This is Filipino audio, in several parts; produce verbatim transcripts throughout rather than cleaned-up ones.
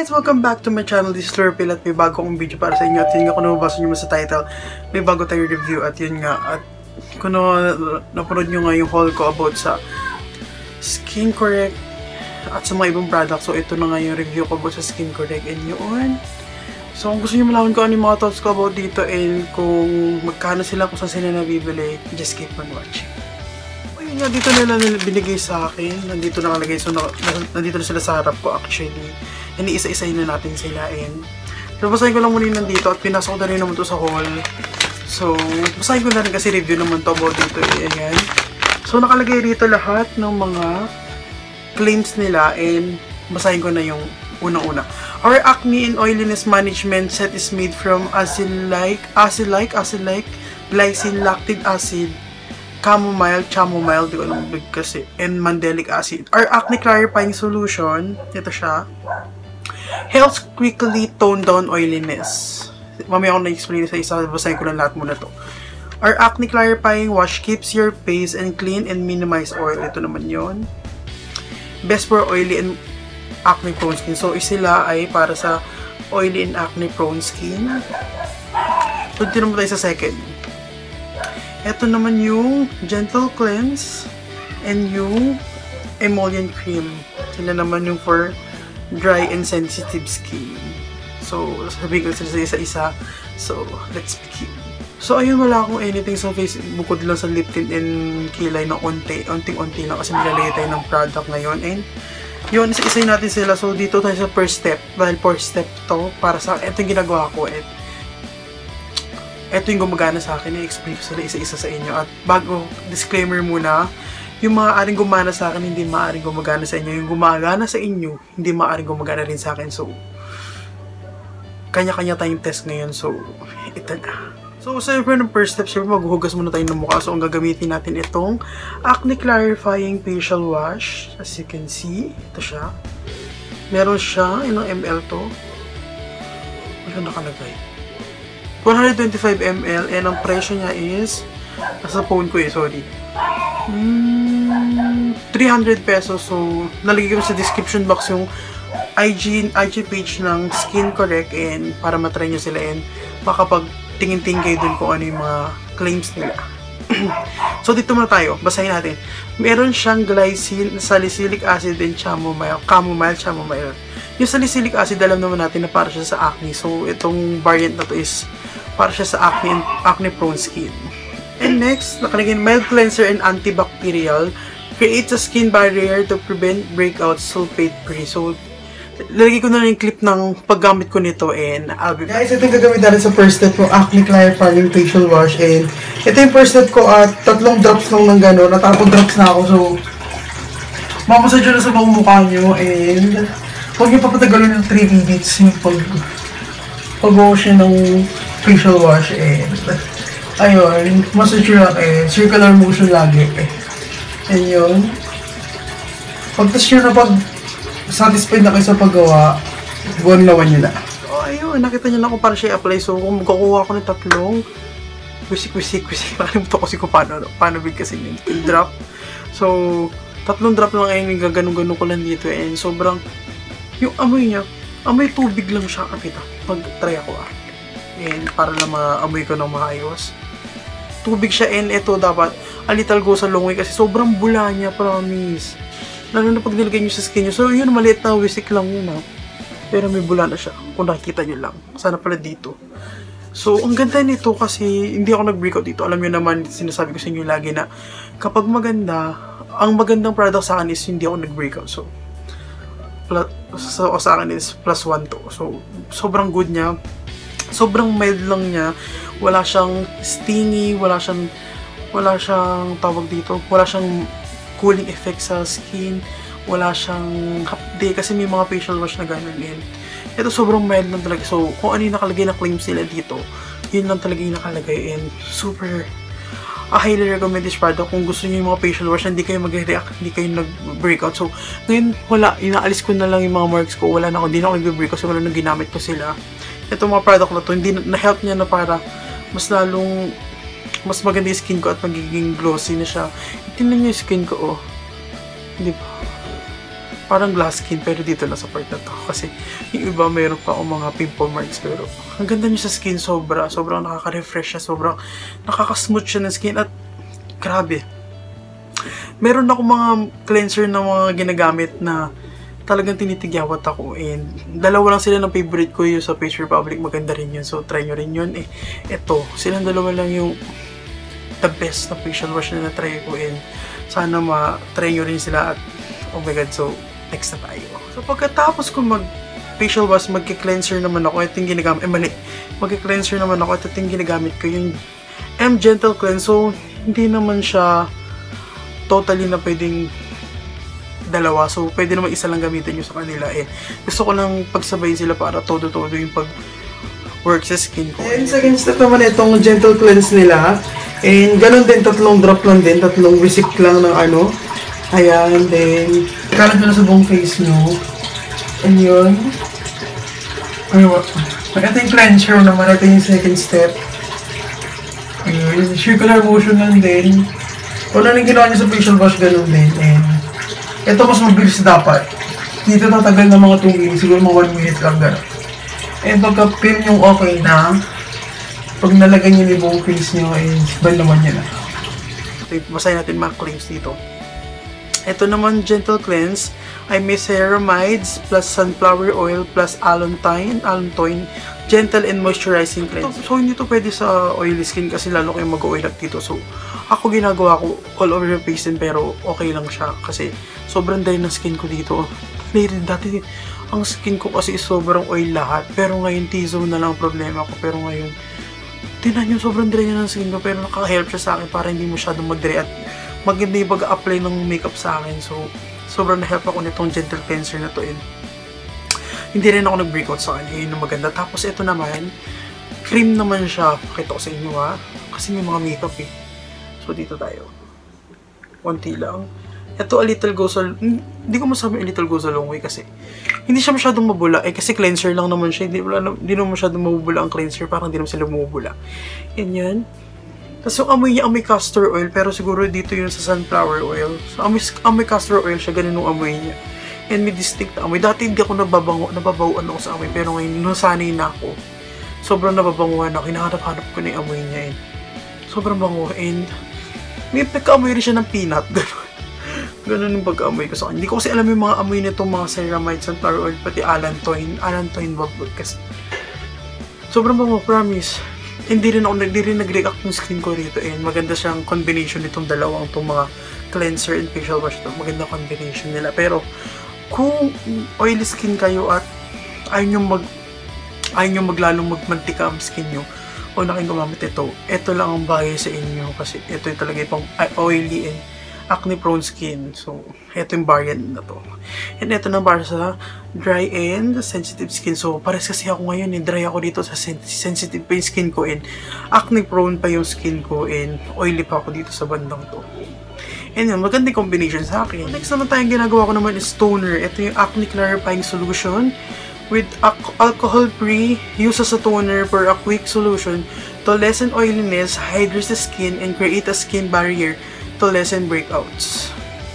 guys! Welcome back to my channel. This is Lurpil at may bago akong video para sa inyo. At yun nga, kung nababasa nyo sa title, may bago tayong review. At yun nga, at kung napanood nyo nga yung haul ko about sa Skin Correct at sa mga ibang products. So ito na nga yung review ko about sa Skin Correct. And yun. So kung gusto nyo malaman ko ano yung mga thoughts ko about dito and kung magkano sila, kung saan sila nabibili, just keep on watching. Ayun nga, dito nila binigay sa akin. Nandito nakalagay. So nandito na sila sa harap ko actually. Iniisa-isayin na natin sila and so, basahin ko lang muna yung nandito at pinasok ko na rin naman to sa haul. So, basahin ko na rin kasi review naman to about dito. Ayan. So, nakalagay rito lahat ng mga claims nila and basahin ko na yung unang-una. Our acne and oiliness management set is made from acid-like, acid-like, acid-like, glycine, lactic acid, chamomile, chamomile, di ko alam big kasi, and mandelic acid. Our acne clarifying solution, ito siya, helps quickly tone down oiliness. Mamaya ako na-explain sa isa, basahin ko lang lahat muna to. Our acne clarifying wash keeps your face and clean and minimize oil. Ito naman yon. Best for oily and acne prone skin. So, sila ay para sa oily and acne prone skin. So, dito naman tayo sa second. Ito naman yung gentle cleanse and yung emollient cream. Sila naman yung for dry and sensitive skin. So, sabihin ko sila sa isa-isa. So, let's begin. So, ayun, wala akong anything sa face. Bukod lang sa lip tint and kilay na unti, unting-unti na kasi nilalagay tayo ng product ngayon. And, yun, isa-isayin natin sila. So, dito tayo sa first step. Dahil first step to, para sa, ito yung ginagawa ko. At, ito yung gumagana sa akin. I-explain ko sila isa-isa sa inyo. At, bago, disclaimer muna, yung maaaring gumana sa akin, hindi maaaring gumagana sa inyo. Yung gumagana sa inyo, hindi maaaring gumagana rin sa akin. So, kanya-kanya tayong test ngayon. So, ito na. So, siyempre, ng first step, siyempre, maghuhugas muna tayo ng mukha. So, ang gagamitin natin itong Acne Clarifying Facial Wash. As you can see, ito siya. Meron siya, ilang ml to? Wala nakalagay. one hundred twenty-five milliliters, and ang presyo niya is, nasa phone ko eh, sorry. Hmm, three hundred pesos. So, nalagay ko sa description box yung I G, I G page ng Skin Correct and para matry nyo sila and makapag-tingin-tingin kayo dun kung ano yung mga claims nila. So, dito muna tayo. Basahin natin. Meron siyang glycine, salicylic acid, and chamomile. Chamomile, chamomile. Yung salicylic acid, alam naman natin na para siya sa acne. So, itong variant na to is para siya sa acne and acne-prone skin. And next, nakalagay mild cleanser and antibacterial, creates a skin barrier to prevent breakouts, sulfate-free. So, lalagay ko na lang yung clip ng paggamit ko nito and I'll be back. Guys, ito yung gagamit natin sa first step ng Acne Clarifying Facial Wash and ito yung first step ko at tatlong drops lang ng gano'n. Natapong drops na ako, so mamasage na sa buong mukha nyo and huwag nyo papatagalin ng three minutes yung pag pag-wash ng facial wash and ayun, massage lang eh, circular motion lagi eh. And yun. Pag-touch nyo na pag satisfied na kayo sa paggawa, buwan naman nyo na. So, ayun, nakita nyo na kung paano siya i-apply. So, kung magkakuha ko ng tatlong wisik-wisik-wisik, nakalimutan ko kasi kung paano, paano big kasi yung drop. So, tatlong drop lang ayun, yung gaganong-ganon ko lang dito. And sobrang, yung amoy niya, amoy tubig lang siya. Kapita, pag-try ako ah. And para na ma-amoy ko ng maayos. Tubig siya and ito dapat a little go sa long way kasi sobrang bula niya, promise. Lalo na pag nilagay nyo sa skin nyo. So yun, maliit na wisik lang yun ha. Pero may bula na siya kung nakikita nyo lang. Sana pala dito. So ang ganda nito kasi hindi ako nag-breakout dito. Alam nyo naman, sinasabi ko sa inyo lagi na kapag maganda, ang magandang product sa akin is hindi ako nag-breakout. So, plus, so sa akin is plus one to. So sobrang good niya. Sobrang mild lang niya. Wala siyang stingy, wala siyang wala siyang tawag dito, wala siyang cooling effect sa skin, wala siyang hapde kasi may mga facial wash na gano'n din. Ito sobrang mild lang talaga. So, kung ano yung nakalagay na claims nila dito, yun lang talaga yung nakalagay and super I highly recommend this product kung gusto niyo yung mga facial wash, hindi kayo mag-react, hindi kayo nag-breakout. So, ngayon, wala, inaalis ko na lang yung mga marks ko, wala na ako, hindi na ako nag-breakout kasi wala nang ginamit ko sila. Ito mga product na to, hindi na-help niya na para mas lalong mas maganda yung skin ko at magiging glossy na siya. Tingnan niyo yung skin ko, oh. Di ba? parang glass skin, pero dito na sa part na to. Kasi yung iba mayroon pa akong mga pimple marks, pero ang ganda niya sa skin, sobra. Sobrang nakaka-refresh siya, sobrang nakaka-smooth siya ng skin, at grabe. Meron ako mga cleanser na mga ginagamit na talagang tinitigyawat ako, and dalawa lang sila ng favorite ko, yung sa Face Republic, maganda rin yun, so try nyo rin yun. Eh, eto, silang dalawa lang yung the best na facial wash na na-try ko, and sana ma-try nyo rin sila, at oh my god, so next na tayo. So pagkatapos ko mag facial wash, magki-cleanser naman ako, ito yung ginagamit, eh mali, magki-cleanser naman ako, ito yung ginagamit ko, yung M Gentle Cleanse. So hindi naman siya totally na pwedeng dalawa, so pwede naman isa lang gamitin nyo sa kanila. Eh, gusto ko lang pagsabay sila para todo-todo yung pag work sa skin ko. And second step naman itong Gentle Cleanse nila, and ganun din, tatlong drop lang din, tatlong receipt lang ng ano. Ayan, then kalat nyo na sa buong face nyo, and yun, ano, ito yung cleanser naman, ito yung second step. Ayun, circular motion lang din. Kung ano yung ginawa nyo sa facial wash, ganun din. And ito mas mabilis dapat. Dito tatagal na mga two minutes, siguro mga one minute lang gano'n. And pagka-pin yung okay na, pag nalagay nyo yung buong face nyo, eh, ban naman yun na. Basahin natin mga claims dito. Ito naman, Gentle Cleanse, ay may ceramides plus sunflower oil plus allantoin, allantoin, gentle and moisturizing cleanse. So, hindi to pwede sa oily skin kasi lalo kayo mag-oil up dito. So, ako ginagawa ko all over the face din, pero okay lang siya kasi sobrang dry ng skin ko dito. Dati, ang skin ko kasi sobrang oil lahat, pero ngayon T-zone na lang problema ko. Pero ngayon, tinan nyo, sobrang dry ng skin ko, pero naka-help siya sa akin para hindi masyadong mag-dry at maganda yung pag-apply ng makeup sa akin. So, sobrang na-help ako nitong Gentle Cleanser na to. And hindi rin ako nag-breakout sa kanya, yun ang maganda. Tapos ito naman, cream naman siya. Pakita ko sa inyo ha, kasi may mga makeup eh. So dito tayo, konti lang. Ito a little goes a, hindi ko masabi a little goes a long way kasi hindi siya masyadong mabula eh, kasi cleanser lang naman siya. Hindi, wala, hindi naman masyadong mabula ang cleanser, parang hindi naman sila mabula. Yan yan. Tapos yung amoy niya, amoy castor oil, pero siguro dito yun sa sunflower oil. So amoy, amoy castor oil siya, ganun yung amoy niya. And may distinct na amoy. Dati hindi ako nababango, nababawaan ako sa amoy, pero ngayon nasanay na ako. Sobrang nababanguhan ako, hinahanap-hanap ko na yung amoy niya. And sobrang bango, and may pagka-amoy rin siya ng peanut. Ganun. Ganun yung pagka-amoy ko sa kanya. Hindi ko kasi alam yung mga amoy nitong mga ceramides, sunflower oil, pati allantoin. Allantoin ba? Kasi sobrang bango, promise. Hindi rin ako, hindi rin nag-react yung skin ko rito. And maganda siyang combination nitong dalawang itong mga cleanser and facial wash. Ito. Maganda combination nila. Pero kung oily skin kayo at ayaw nyo mag ayaw nyo maglalong magmantika ang skin nyo, o naking gumamit ito, ito lang ang bagay sa inyo kasi ito yung talaga yung oily and acne prone skin. So, ito yung variant na to. And ito na para sa dry and sensitive skin. So, pares kasi ako ngayon, eh, dry ako dito sa sen sensitive pa yung skin ko, and acne prone pa yung skin ko, and oily pa ako dito sa bandang to. And yun, magandang combination sa akin. Next naman tayong ginagawa ko naman is toner. Ito yung acne clarifying solution with alcohol-free, use as a toner for a quick solution to lessen oiliness, hydrate the skin, and create a skin barrier to lessen breakouts.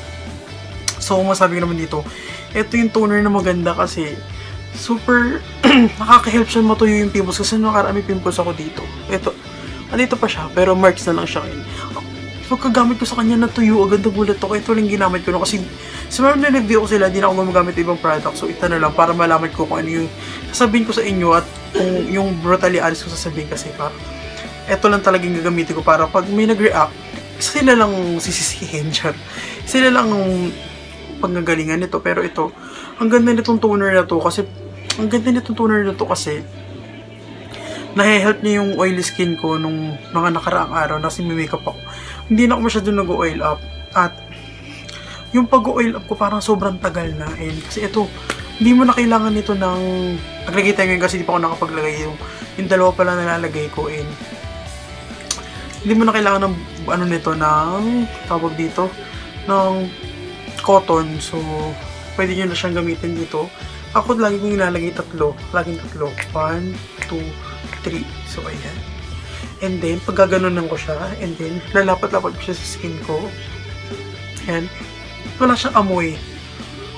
So, masabi ko naman dito, ito yung toner na maganda kasi super nakaka-help siya matuyo yung pimples kasi nakarami pimples ako dito. Ito, andito pa siya, pero marks na lang siya ngayon. Pagkagamit ko sa kanya, natuyo agad na gulat ako. Ito lang ginamit ko no, kasi sa mga na-review ko sila, hindi na ako gumagamit ibang product. So, ito na lang para malaman ko kung ano yung sasabihin ko sa inyo at kung yung brutally honest ko sasabihin kasi para ito lang talagang gagamitin ko para pag may nag-react, sila lang sisisihin dyan. Sila lang panggagalingan nito. Pero ito, ang ganda nitong toner na to kasi ang ganda nitong toner na to kasi nahe-help niya yung oily skin ko nung mga nakaraang araw na kasi may makeup ako. Hindi na ako masyado nag-oil up. At yung pag-oil up ko parang sobrang tagal na. And kasi ito, hindi mo na kailangan nito ng naglagay tayo ngayon kasi hindi pa ako nakapaglagay yung, yung dalawa pala nalalagay ko. And hindi mo na kailangan ng ano nito ng tawag dito ng cotton. So, pwede nyo na siyang gamitin dito. Ako lagi kong nilalagay tatlo. Laging tatlo. one, two, three. So, ayan. And then, pag gaganunan ko siya, and then, lalapat-lapat ko siya sa skin ko. Ayan. Wala siyang amoy.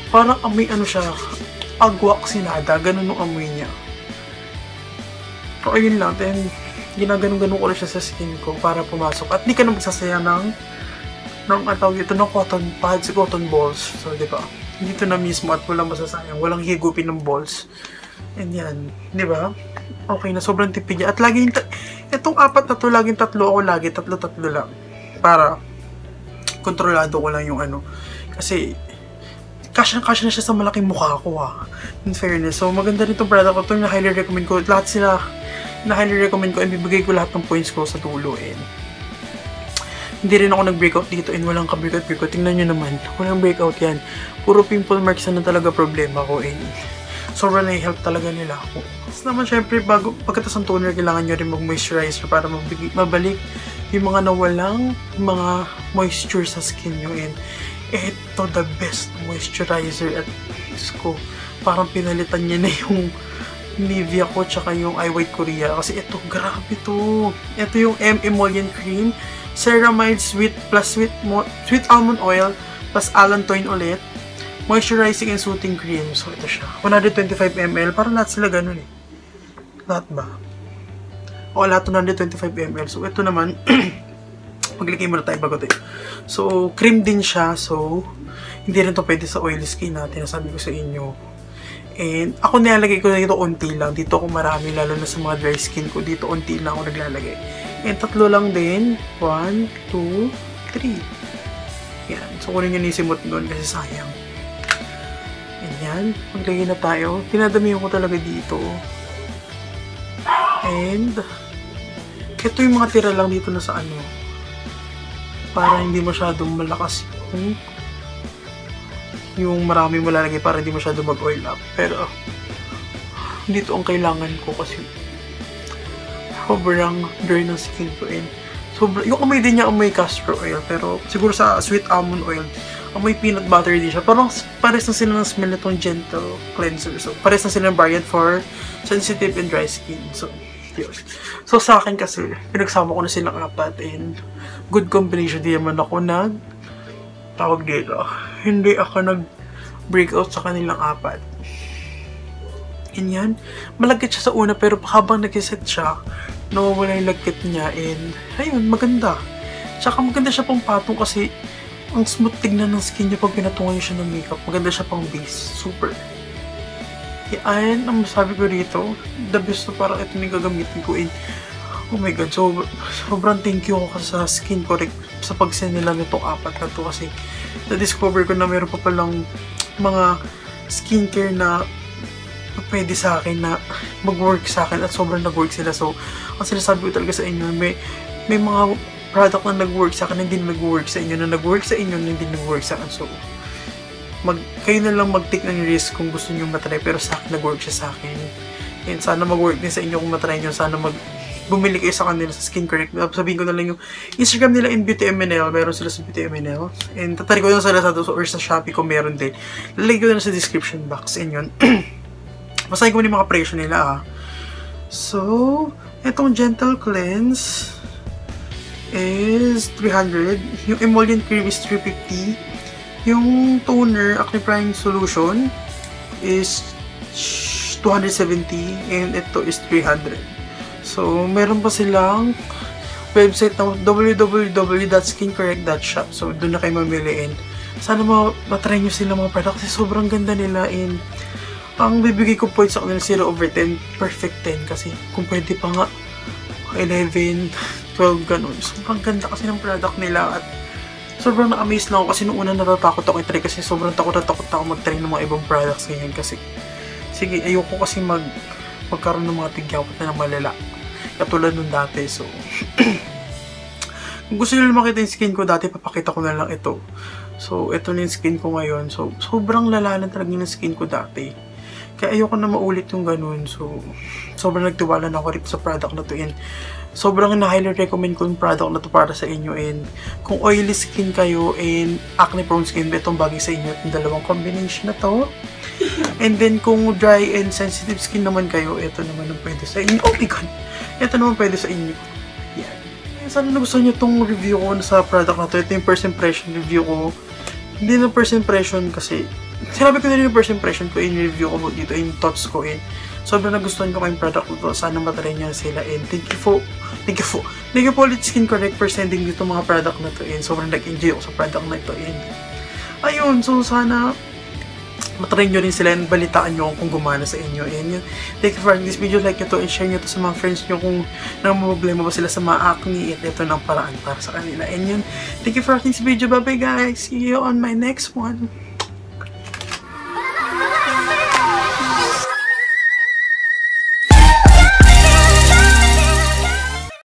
Parang amoy ano siya, agwak sinada, ganun yung amoy niya. So, ayun lang, then, ginaganon-ganon ko lang siya sa skin ko para pumasok. At di ka na magsasaya ng, ng atawag ito, ng cotton pads, cotton balls. So, di ba? Dito na mismo at walang masasayang, walang higupin ng balls. And yan, di ba? Okay na, sobrang tipid niya. At laging, itong apat na to, laging tatlo ako lagi, tatlo-tatlo lang. Para, kontrolado ko lang yung ano. Kasi, kasya-kasya na siya sa malaking mukha ko ah. In fairness. So, maganda rin itong product ko. Ito yung na-highly recommend ko. Lahat sila, na-highly recommend ko. And bibigay ko lahat ng points ko sa dulo. And, hindi rin ako nag-breakout dito. And walang ka-breakout-breakout. Tingnan nyo naman. Walang breakout yan. Puro pimple marks na talaga problema ko. And, sobrang na-help talaga nila ako. Tapos naman, syempre, bago, pagkatas ng toner, kailangan nyo rin mag-moisturizer para mabig, mabalik yung mga nawalang mga moisture sa skin nyo. And, eto, the best moisturizer at ko. Parang pinalitan niya na yung Nivea ko tsaka yung I White Korea. Kasi ito, grabe to. Ito yung M Emollient Cream. Ceramide Sweet plus Sweet, sweet Almond Oil plus Allantoin ulit. Moisturizing and Soothing Cream. So, ito siya. one hundred twenty-five milliliters. Parang lahat sila ganun eh. Lahat ba? O, lahat one hundred twenty-five milliliters. So, ito naman, maglikay muna tayo bago tayo. So, cream din siya. So, hindi rin to pwede sa oily skin natin. Nasabi ko sa inyo. And, ako nilalagay ko na dito unti lang. Dito ako marami, lalo na sa mga dry skin ko. Dito unti lang ako naglalagay. And, tatlo lang din. One, two, three. Yan. So, kunin nyo nisimot doon kasi sayang. And yan. Maglagay na tayo. Pinadamihan ko talaga dito. And, ito yung mga tira lang dito na sa ano. Para hindi masyadong malakas yung yung marami mo lalagay para hindi masyadong mag-oil up. Pero, dito ang kailangan ko kasi sobrang dry ng skin ko. And sobrang, yung amoy din niya amoy castor oil. Pero, siguro sa sweet almond oil, amoy peanut butter din siya. Parang pares na sila ng smell nitong gentle cleanser. So, pares na sila ng variant for sensitive and dry skin. So, yun. So, sa akin kasi, pinagsama ko na silang apat and good combination. Di naman ako nag tawag dito. Hindi ako nag-breakout sa kanilang apat. And yan. Malagkit siya sa una pero habang nag-set siya, nawawala yung lagkit niya and ayun, maganda. Tsaka maganda siya pang patong kasi ang smooth tignan ng skin niya pag pinatungan niyo siya ng makeup. Maganda siya pang base. Super. Yan, ang masabi ko dito, the best to parang ito yung gagamitin ko. And, oh my god, so, sobrang thank you ako sa Skin Correct sa pag-send nila nitong apat na to kasi na-discover ko na meron pa palang mga skincare na pwede sa akin na mag-work sa akin at sobrang nag-work sila. So, ang sinasabi ko talaga sa inyo, may, may mga product na nag-work sa akin na hindi nag-work sa inyo, na nag-work sa inyo na hindi nag-work sa akin. So, mag, kayo na lang mag-take ng risk kung gusto nyo matry, pero sa akin nag-work siya sa akin. And sana mag-work din sa inyo kung matry nyo. Sana mag bumili kayo sa kanila sa Skin Correct. Sabihin ko na lang yung Instagram nila in Beauty M N L. Meron sila sa Beauty M N L. And tatari ko na sa Lazada or sa Shopee kung meron din. Lalagay ko na sa description box. And yun. Basahin ko na yung mga presyo nila ah. So, itong Gentle Cleanse is three hundred. Yung Emollient Cream is three fifty. Yung toner, Acne Prime Solution is two hundred seventy and ito is three hundred. So, meron pa silang website na w w w dot skin correct dot shop. So, doon na kayo mamili and sana ma matry nyo sila mga product kasi sobrang ganda nila and ang bibigay ko points sa kanila zero over ten, perfect ten kasi kung pwede pa nga eleven, twelve, ganun. Sobrang ganda kasi ng product nila at sobrang na-amaze lang ako kasi nung una natatakot ako i-try kasi sobrang takot na takot ako mag-try ng mga ibang products ngayon kasi sige, ayoko kasi mag magkaroon ng mga tigyawat na malala katulad nung dati. So kung gusto nyo makita yung skin ko dati, papakita ko na lang ito. So ito na yung skin ko ngayon. So sobrang lala na talaga yung skin ko dati. Kaya ayoko na maulit yung ganun. So sobrang nagtiwala na ako rin sa product na to and sobrang na-highly recommend ko yung product na to para sa inyo. And kung oily skin kayo and acne prone skin, itong bagay sa inyo itong dalawang combination na to. And then kung dry and sensitive skin naman kayo, ito naman ang pwede sa inyo. Oh my god! Ito naman pwede sa inyo. Yan. Sana nagustuhan nyo itong review ko sa product na to. Ito yung first impression review ko. Hindi na first impression kasi sinabi ko na rin yung first impression ko in review ko dito, in thoughts ko in. Sobrang nagustuhan ko kayong product ko to. Sana matry nyo sila and thank you for, thank you for, thank you po ulit Skin Correct for sending dito mga product na to and sobrang nag-enjoy ako sa product na ito and ayun, so sana matry nyo rin sila and balitaan nyo kung gumana sa inyo. And yun, thank you for watching this video. Like nyo to and share nyo to sa mga friends nyo kung namumblema ba sila sa mga acne at ito ng paraan para sa kanila. And yun, thank you for watching this video. Bye bye guys. See you on my next one.